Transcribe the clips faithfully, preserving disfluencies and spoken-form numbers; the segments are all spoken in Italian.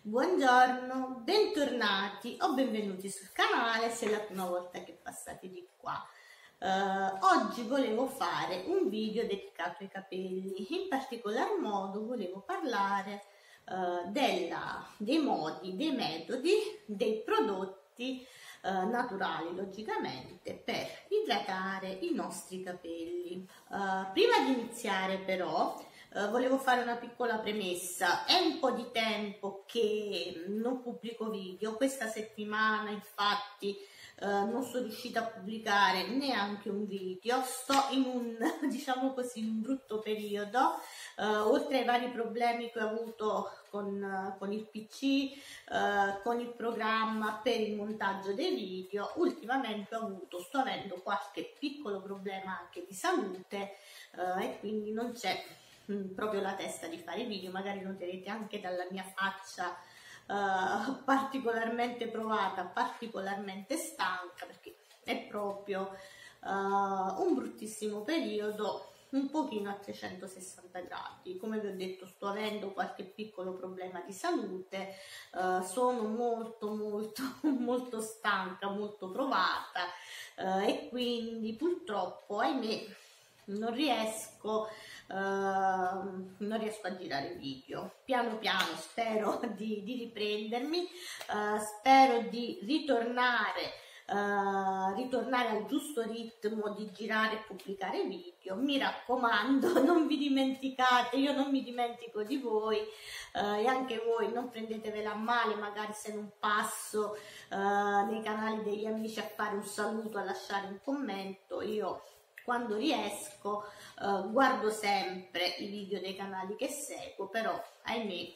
Buongiorno, bentornati o benvenuti sul canale se è la prima volta che passate di qua. Uh, oggi volevo fare un video dedicato ai capelli, in particolar modo volevo parlare uh, della, dei modi, dei metodi, dei prodotti uh, naturali logicamente per idratare i nostri capelli. Uh, prima di iniziare però Uh, volevo fare una piccola premessa. È un po' di tempo che non pubblico video, questa settimana infatti uh, non sono riuscita a pubblicare neanche un video, sto in un, diciamo così, un brutto periodo, uh, oltre ai vari problemi che ho avuto con, uh, con il P C, uh, con il programma per il montaggio dei video. Ultimamente ho avuto, sto avendo qualche piccolo problema anche di salute uh, e quindi non c'è proprio la testa di fare video. Magari noterete anche dalla mia faccia uh, particolarmente provata, particolarmente stanca, perché è proprio uh, un bruttissimo periodo, un pochino a trecentosessanta gradi. Come vi ho detto, sto avendo qualche piccolo problema di salute, uh, sono molto molto molto stanca, molto provata uh, e quindi purtroppo, ahimè, non riesco Uh, non riesco a girare video. Piano piano spero di, di riprendermi, uh, spero di ritornare uh, ritornare al giusto ritmo di girare e pubblicare video. Mi raccomando, non vi dimenticate, io non mi dimentico di voi, uh, e anche voi non prendetevela a male magari se non passo uh, nei canali degli amici a fare un saluto, a lasciare un commento. Io quando riesco uh, guardo sempre i video dei canali che seguo, però ahimè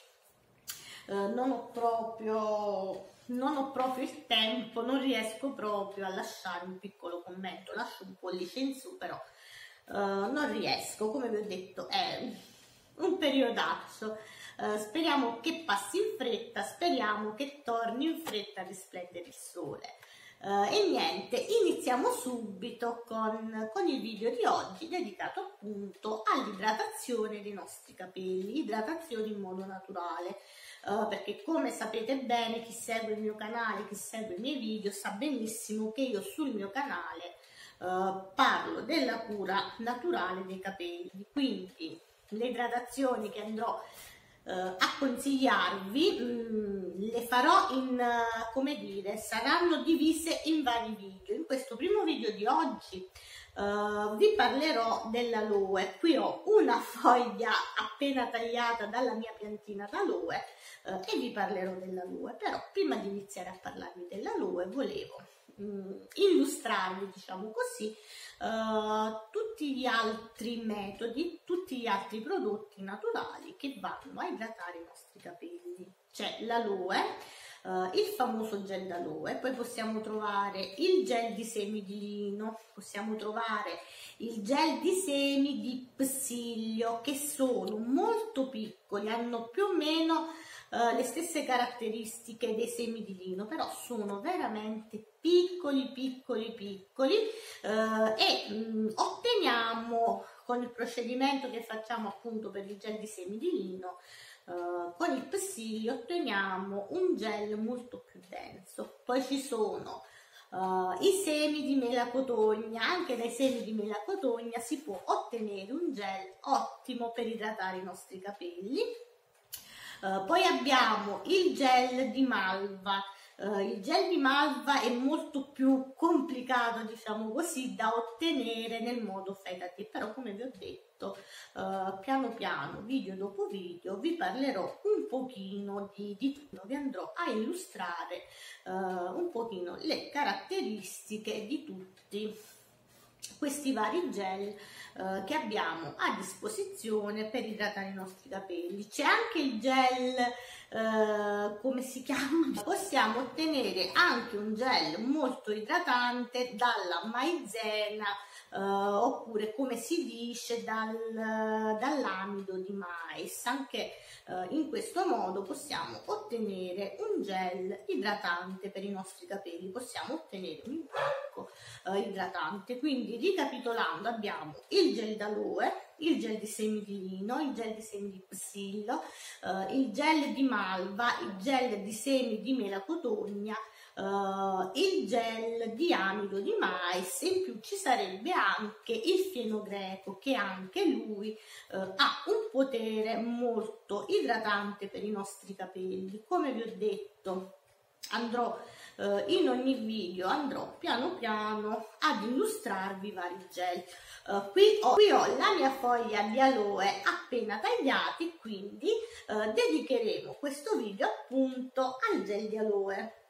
uh, non ho proprio non ho proprio il tempo, non riesco proprio a lasciare un piccolo commento. Lascio un pollice in su, però uh, non riesco. Come vi ho detto, è un periodaccio. Uh, speriamo che passi in fretta, speriamo che torni in fretta a risplendere il sole. Uh, e niente, iniziamo subito con, con il video di oggi dedicato appunto all'idratazione dei nostri capelli, idratazione in modo naturale, uh, perché come sapete bene, chi segue il mio canale, chi segue i miei video sa benissimo che io sul mio canale uh, parlo della cura naturale dei capelli, quindi le idratazioni che andrò Uh, a consigliarvi mh, le farò in, uh, come dire, saranno divise in vari video. In questo primo video di oggi uh, vi parlerò dell'aloe. Qui ho una foglia appena tagliata dalla mia piantina d'aloe uh, e vi parlerò dell'aloe. Però prima di iniziare a parlarvi dell'aloe volevo mh, illustrarvi, diciamo così, Uh, tutti gli altri metodi, tutti gli altri prodotti naturali che vanno a idratare i nostri capelli. C'è l'aloe, uh, il famoso gel d'aloe, poi possiamo trovare il gel di semi di lino, possiamo trovare il gel di semi di psilio, che sono molto piccoli, hanno più o meno Uh, le stesse caratteristiche dei semi di lino, però sono veramente piccoli piccoli piccoli uh, e mh, otteniamo, con il procedimento che facciamo appunto per il gel di semi di lino, uh, con il psilio otteniamo un gel molto più denso. Poi ci sono uh, i semi di melacotogna. Anche dai semi di melacotogna si può ottenere un gel ottimo per idratare i nostri capelli. Uh, poi abbiamo il gel di malva. Uh, il gel di malva è molto più complicato, diciamo così, da ottenere nel modo fai da te, però come vi ho detto, uh, piano piano, video dopo video, vi parlerò un pochino di, di tutto, vi andrò a illustrare uh, un pochino le caratteristiche di tutti questi vari gel uh, che abbiamo a disposizione per idratare i nostri capelli. C'è anche il gel, uh, come si chiama? Possiamo ottenere anche un gel molto idratante dalla maizena eh, oppure come si dice dal, dall'amido di mais. Anche eh, in questo modo possiamo ottenere un gel idratante per i nostri capelli, possiamo ottenere un impacco eh, idratante. Quindi, ricapitolando, abbiamo il gel d'aloe, il gel di semi di lino, il gel di semi di psillo, eh, il gel di malva, il gel di semi di melacotogna, Uh, il gel di amido di mais, e in più ci sarebbe anche il fieno greco, che anche lui uh, ha un potere molto idratante per i nostri capelli. Come vi ho detto, andrò uh, in ogni video andrò piano piano ad illustrarvi i vari gel. Uh, qui, ho, qui ho la mia foglia di aloe appena tagliati, quindi uh, dedicheremo questo video appunto al gel di aloe.